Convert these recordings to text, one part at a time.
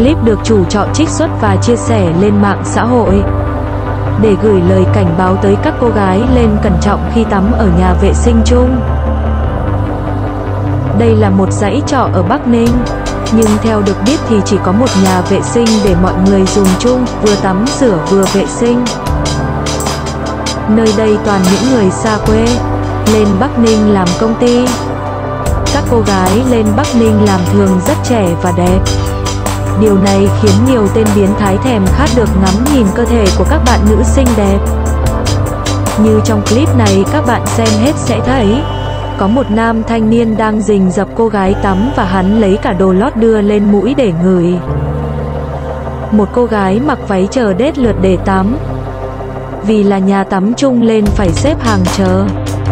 clip được chủ trọ trích xuất và chia sẻ lên mạng xã hội để gửi lời cảnh báo tới các cô gái lên cẩn trọng khi tắm ở nhà vệ sinh chung. Đây là một dãy trọ ở Bắc Ninh, nhưng theo được biết thì chỉ có một nhà vệ sinh để mọi người dùng chung, vừa tắm rửa vừa vệ sinh. Nơi đây toàn những người xa quê, lên Bắc Ninh làm công ty. Các cô gái lên Bắc Ninh làm thường rất trẻ và đẹp. Điều này khiến nhiều tên biến thái thèm khát được ngắm nhìn cơ thể của các bạn nữ xinh đẹp. Như trong clip này các bạn xem hết sẽ thấy, có một nam thanh niên đang rình rập cô gái tắm và hắn lấy cả đồ lót đưa lên mũi để ngửi. Một cô gái mặc váy chờ đét lượt để tắm. Vì là nhà tắm chung lên phải xếp hàng chờ.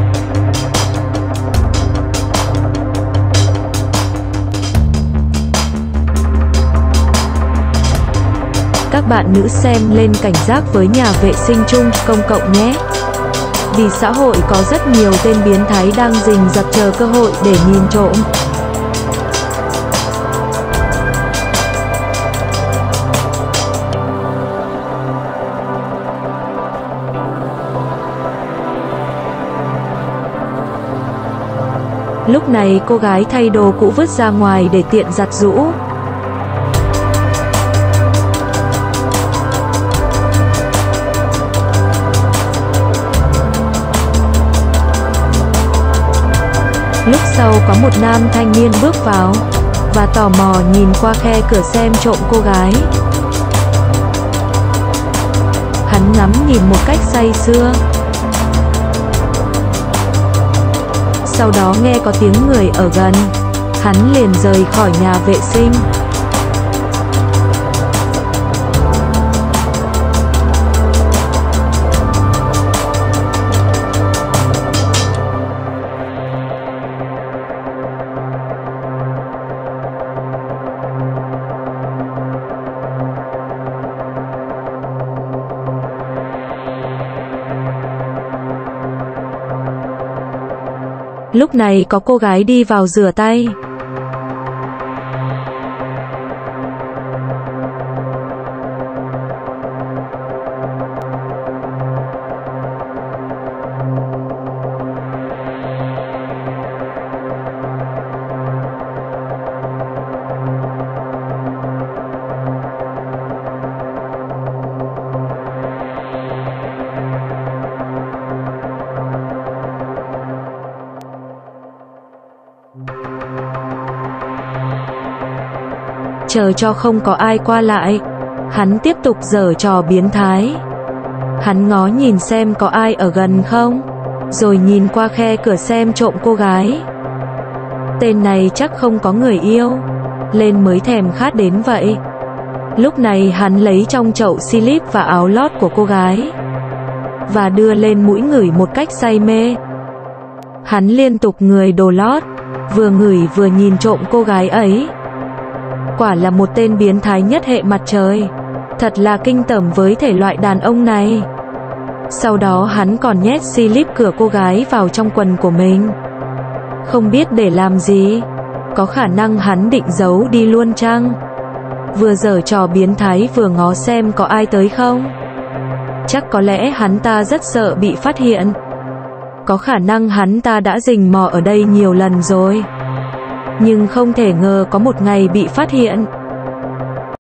Các bạn nữ xem lên cảnh giác với nhà vệ sinh chung công cộng nhé. Vì xã hội có rất nhiều tên biến thái đang rình rập chờ cơ hội để nhìn trộm. Lúc này cô gái thay đồ cũ vứt ra ngoài để tiện giặt giũ. Lúc sau có một nam thanh niên bước vào và tò mò nhìn qua khe cửa xem trộm cô gái. Hắn ngắm nhìn một cách say sưa. Sau đó nghe có tiếng người ở gần, hắn liền rời khỏi nhà vệ sinh. Lúc này có cô gái đi vào rửa tay. Chờ cho không có ai qua lại, hắn tiếp tục giở trò biến thái. Hắn ngó nhìn xem có ai ở gần không, rồi nhìn qua khe cửa xem trộm cô gái. Tên này chắc không có người yêu, lên mới thèm khát đến vậy. Lúc này hắn lấy trong chậu slip và áo lót của cô gái và đưa lên mũi ngửi một cách say mê. Hắn liên tục ngửi đồ lót, vừa ngửi vừa nhìn trộm cô gái ấy. Quả là một tên biến thái nhất hệ mặt trời. Thật là kinh tởm với thể loại đàn ông này. Sau đó hắn còn nhét slip cửa cô gái vào trong quần của mình. Không biết để làm gì. Có khả năng hắn định giấu đi luôn chăng? Vừa giở trò biến thái vừa ngó xem có ai tới không? Chắc có lẽ hắn ta rất sợ bị phát hiện. Có khả năng hắn ta đã rình mò ở đây nhiều lần rồi, nhưng không thể ngờ có một ngày bị phát hiện.